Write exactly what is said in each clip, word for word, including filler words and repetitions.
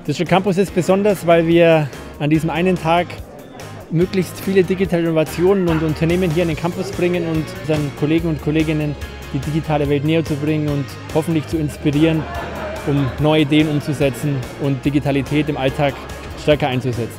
Digital Campus ist besonders, weil wir an diesem einen Tag möglichst viele digitale Innovationen und Unternehmen hier in den Campus bringen und unseren Kollegen und Kolleginnen die digitale Welt näher zu bringen und hoffentlich zu inspirieren, um neue Ideen umzusetzen und Digitalität im Alltag stärker einzusetzen.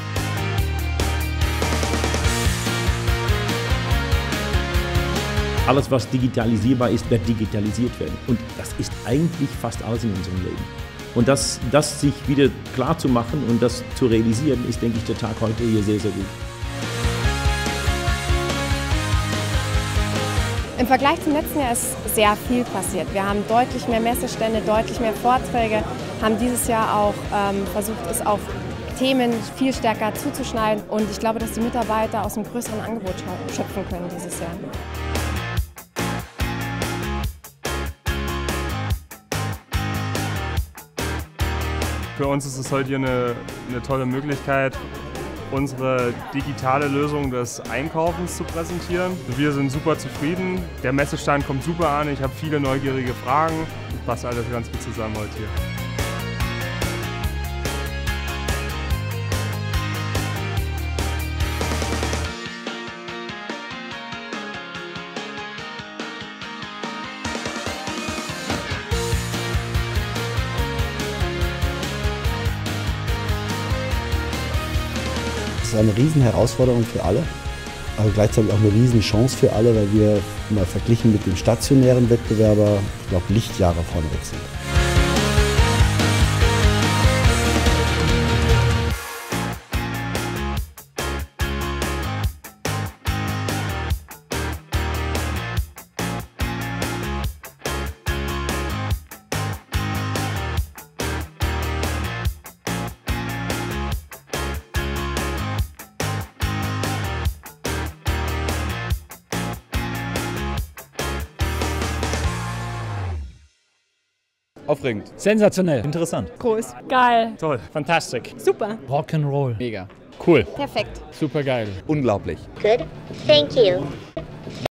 Alles, was digitalisierbar ist, wird digitalisiert werden. Und das ist eigentlich fast alles in unserem Leben. Und das, das sich wieder klar zu machen und das zu realisieren, ist, denke ich, der Tag heute hier sehr, sehr gut. Im Vergleich zum letzten Jahr ist sehr viel passiert. Wir haben deutlich mehr Messestände, deutlich mehr Vorträge, haben dieses Jahr auch ähm, versucht, es auf Themen viel stärker zuzuschneiden. Und ich glaube, dass die Mitarbeiter aus einem größeren Angebot schöpfen können dieses Jahr. Für uns ist es heute hier eine, eine tolle Möglichkeit, unsere digitale Lösung des Einkaufens zu präsentieren. Wir sind super zufrieden, der Messestand kommt super an, ich habe viele neugierige Fragen. Es passt alles ganz gut zusammen heute hier. Das ist eine riesen Herausforderung für alle, aber gleichzeitig auch eine riesen Chance für alle, weil wir mal verglichen mit dem stationären Wettbewerber, ich glaube, Lichtjahre vorneweg sind. Aufregend. Sensationell. Interessant. Groß. Geil. Toll. Fantastisch. Super. Rock'n'Roll. Mega. Cool. Perfekt. Super geil. Unglaublich. Good. Thank you.